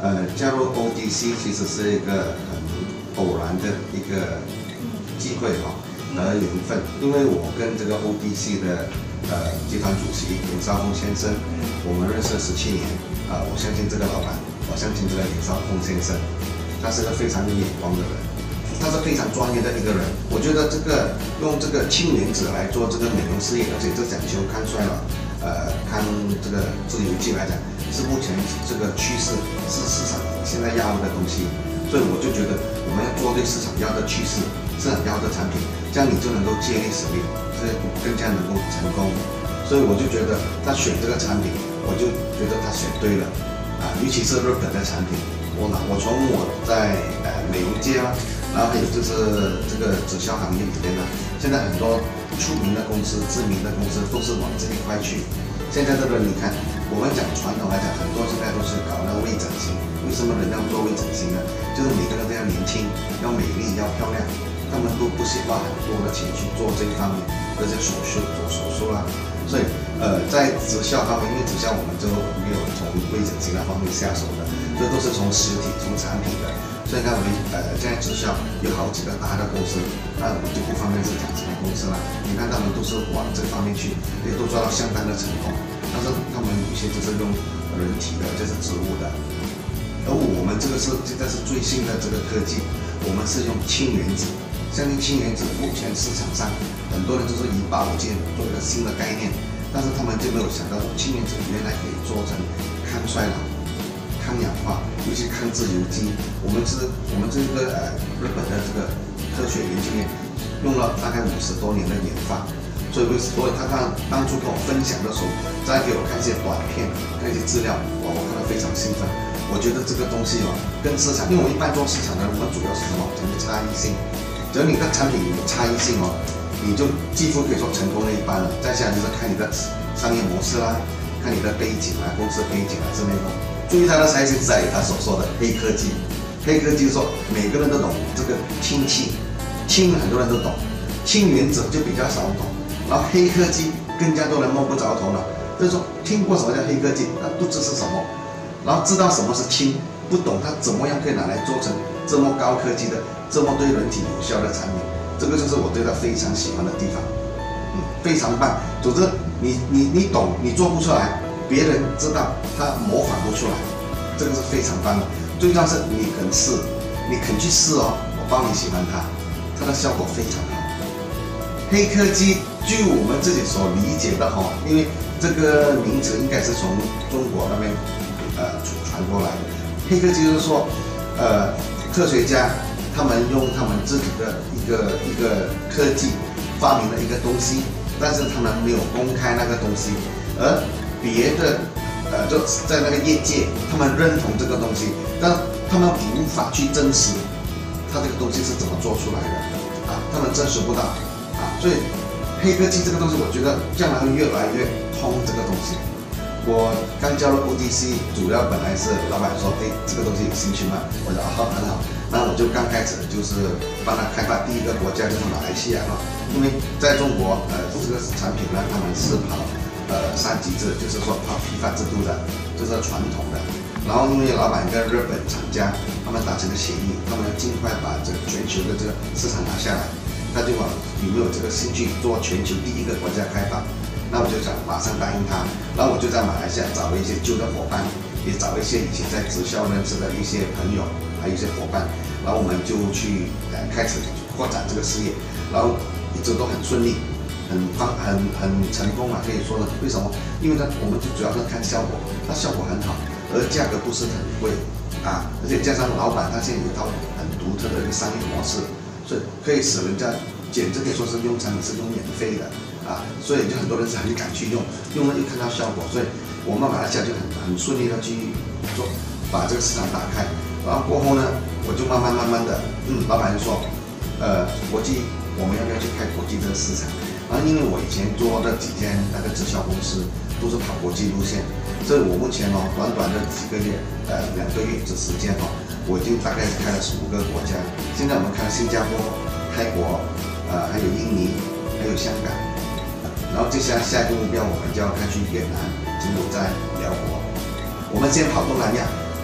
加入 ODC 其实是一个很偶然的一个机会和缘分，因为我跟这个 ODC 的集团主席林少峰先生，我们认识17年，我相信这个老板，我相信这个林少峰先生，他是个非常有眼光的人，他是非常专业的一个人。我觉得用这个氢原子来做这个美容事业，而且这讲求抗衰老，抗这个自由基来讲，是目前这个趋势，是市场现在要的东西。所以我就觉得我们要做对市场要的趋势，市场要的产品，这样你就能够借力使力，这更加能够成功。所以我就觉得他选这个产品，我就觉得他选对了尤其是日本的产品。我从我在美容界然后还有就是这个直销行业里面现在很多出名的公司、知名的公司都是往这一块去。现在这个你看，我们讲传统来讲，很多现在都是搞那个微整形。为什么人要做微整形呢？就是每个人都要年轻、要美丽、要漂亮，他们都不惜花很多的钱去做这一方面这些手术、做手术所以在直销方面，因为直销我们就没有从微整形那方面下手的，所以都是从实体、从产品的。所以看我们现在直销有好几个大的公司，那我们就不方便是讲什么公司了。你看他们都是往这方面去，也都做到相当的成功。但是他们有些就是用人体的，就是植物的。而我们这个现在是最新的这个科技，我们是用氢原子。相信氢原子目前市场上很多人就是以保健做一个新的概念，但是他们就没有想到氢原子原来可以做成抗衰老、抗氧化，尤其抗自由基。我们这个日本的这个科学研究院用了大概50多年的研发，所以他当初跟我分享的时候，再给我看一些短片、看一些资料，我看到非常兴奋。我觉得这个东西跟市场，因为我一般做市场的人，我们主要是什么？讲究差异性。只要你的产品有差异性你就几乎可以说成功了一半了。再下来就是看你的商业模式啦，看你的背景公司背景之类的。注意他的差异性在于他所说的黑科技。黑科技是说每个人都懂这个氢气，氢很多人都懂，氢原子就比较少懂。然后黑科技更加多人摸不着头脑，就是说听过什么叫黑科技，但不知是什么。然后知道什么是氢，不懂它怎么样可以拿来做成这么高科技的、这么对人体有效的产品，这个就是我对它非常喜欢的地方。非常棒。总之，你懂，你做不出来，别人知道他模仿不出来，这个是非常棒的。最重要是你肯试，你肯去试我帮你喜欢它，它的效果非常好。黑科技，据我们自己所理解的因为这个名词应该是从中国那边传过来的。黑科技就是说，科学家他们用他们自己的一个科技发明了一个东西，但是他们没有公开那个东西，而别的就在那个业界他们认同这个东西，但他们无法去证实他这个东西是怎么做出来的他们证实不到所以黑科技这个东西，我觉得将来会越来越通这个东西。我刚加入 ODC， 主要本来是老板说，这个东西有兴趣吗？我说很好，那我就刚开始就是帮他开发第一个国家就是马来西亚因为在中国这个产品呢，他们是跑3级制，就是说跑批发制度的，就是传统的。然后因为老板跟日本厂家他们达成了协议，他们要尽快把这个全球的这个市场拿下来，他就有没有这个兴趣做全球第一个国家开发？那我就想马上答应他，然后我就在马来西亚找了一些旧的伙伴，也找了一些以前在直销认识的一些朋友，还有一些伙伴，然后我们就去开始扩展这个事业，然后一直都很顺利，很成功可以说的。为什么？因为我们就主要是看效果，它效果很好，而价格不是很贵而且加上老板他现在有一套很独特的一个商业模式，所以可以使人家简直可以说是用产品是用免费的。所以就很多人是很敢去用了又看到效果，所以我们马来西亚就很顺利的去做，把这个市场打开。然后过后呢，我就慢慢的，老板就说，国际我们要不要去开国际这个市场？然后因为我以前做的几间那个直销公司都是跑国际路线，所以我目前短的几个月2个月的时间我已经大概开了15个国家。现在我们开了新加坡、泰国，还有印尼，还有香港。然后接下来下一个目标，我们就要看去越南、柬埔寨、辽国。我们先跑东南亚，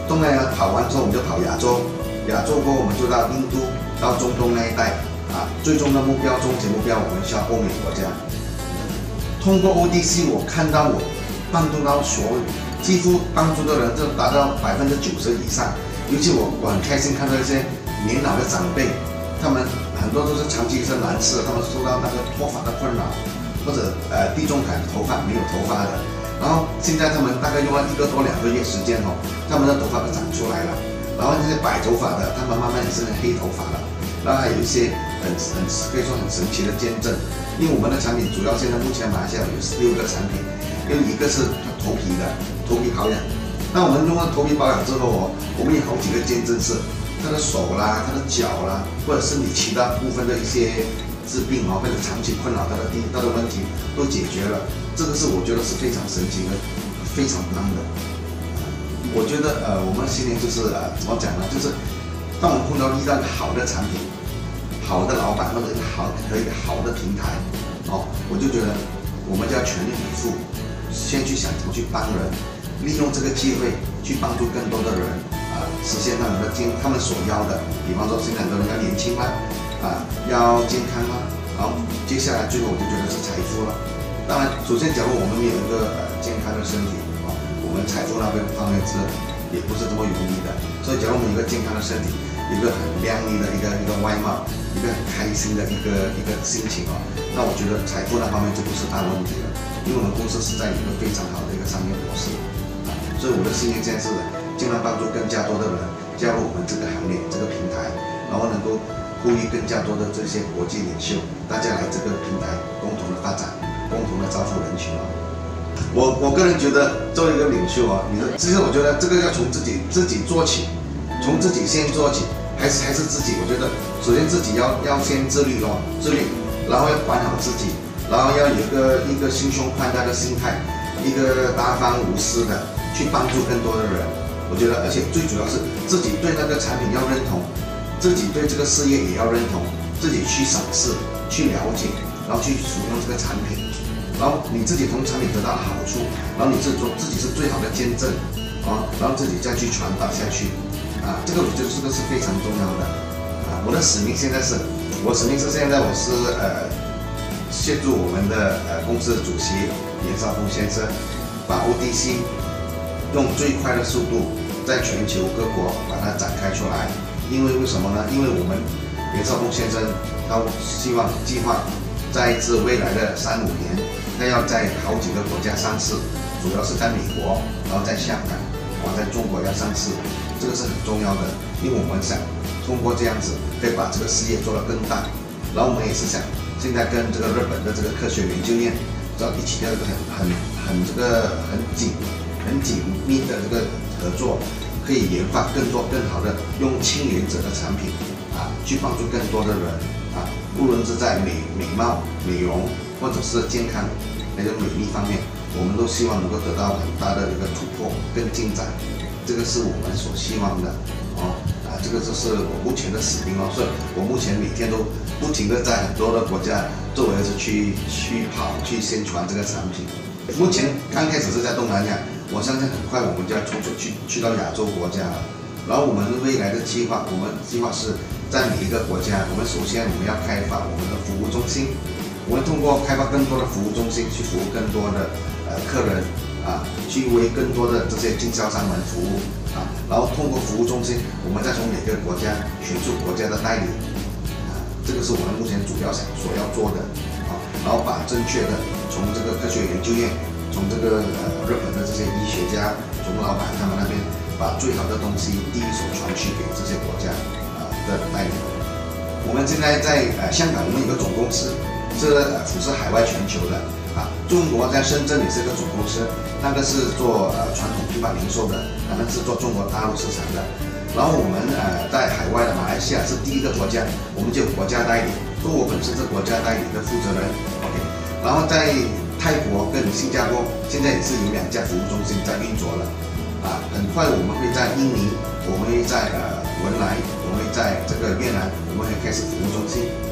东南亚跑完之后，我们就跑亚洲，亚洲过后我们就到印度，到中东那一带最终的目标、终极目标，我们向欧美国家。通过 ODC， 我看到我帮助到几乎帮助的人就达到90%以上。尤其我很开心看到一些年老的长辈，他们很多都是长期是男士，他们受到那个脱发的困扰，或者地中海头发没有头发的。然后现在他们大概用了1个多2个月时间他们的头发都长出来了。然后这些白头发的，他们慢慢也是黑头发了。然后还有一些可以说很神奇的见证，因为我们的产品主要现在目前马来西亚有6个产品，有一个是头皮的头皮保养。那我们用了头皮保养之后我们有好几个见证是他的手啦、他的脚啦，或者身体其他部分的一些治病或者长期困扰他的问题都解决了。这个是我觉得是非常神奇的，非常棒的。我觉得我们新年就是怎么讲呢？就是当我们遇到一个好的产品、好的老板或者一个好的平台我就觉得我们就要全力以赴，先去想怎么去帮人，利用这个机会去帮助更多的人实现他们所要的。比方说现在很多人要年轻啦要健康啦，然后接下来最后我就觉得是财富了。当然，首先假如我们没有一个健康的身体我们财富那方面也不是这么容易的。所以假如我们有一个健康的身体，一个很靓丽的一个外貌，一个很开心的一个心情那我觉得财富那方面就不是大问题了，因为我们公司是在一个非常好的一个商业模式所以我的心愿现在是尽量帮助更加多的人加入我们这个行列、这个平台，然后能够呼吁更加多的这些国际领袖，大家来这个平台共同的发展，共同的造福人群我个人觉得作为一个领袖其实我觉得这个要从自己做起，从自己先做起，还是自己。我觉得首先自己要先自律，然后要管好自己，然后要有一个心胸宽大的心态，一个大方无私的去帮助更多的人。我觉得，而且最主要是自己对那个产品要认同，自己对这个事业也要认同，自己去赏识、去了解，然后去使用这个产品。然后你自己从产品得到好处，然后你自己是最好的见证然后自己再去传达下去这个我觉得这个是非常重要的我的使命现在是现在我是协助我们的公司的主席严少峰先生，把 ODC 用最快的速度在全球各国把它展开出来。因为什么呢？因为我们严少峰先生他计划在未来的3-5年。他要在好几个国家上市，主要是在美国，然后在香港，然后在中国要上市，这个是很重要的。因为我们想通过这样子，可以把这个事业做得更大。然后我们也是想，现在跟这个日本的这个科学研究院，要一起要一个很紧密的这个合作，可以研发更好的用氢原子的产品去帮助更多的人无论是在美貌、美容。或者是健康那个美丽方面，我们都希望能够得到很大的一个突破跟进展，这个是我们所希望的这个就是我目前的使命所以我目前每天都不停的在很多的国家周围去跑去宣传这个产品。目前刚开始是在东南亚，我相信很快我们就要冲出去到亚洲国家了。然后我们未来的计划，我们计划是在每一个国家，我们首先要开发我们的服务中心。我们通过开发更多的服务中心，去服务更多的客人去为更多的这些经销商们服务然后通过服务中心，我们再从每个国家选出国家的代理这个是我们目前主要所要做的然后把正确的从这个科学研究院，从这个日本的这些医学家、从老板他们那边，把最好的东西第一手传去给这些国家的代理。我们现在在香港，我们有个总公司。是俯视海外全球的中国在深圳也是一个总公司，那个是做传统批发零售的，他们是做中国大陆市场的。然后我们在海外的马来西亚是第一个国家，我们就有国家代理，所以我本身是国家代理的负责人。OK， 然后在泰国跟新加坡现在也是有2家服务中心在运作了很快我们会在印尼，我们会在文莱，我们会在这个越南，我们会开始服务中心。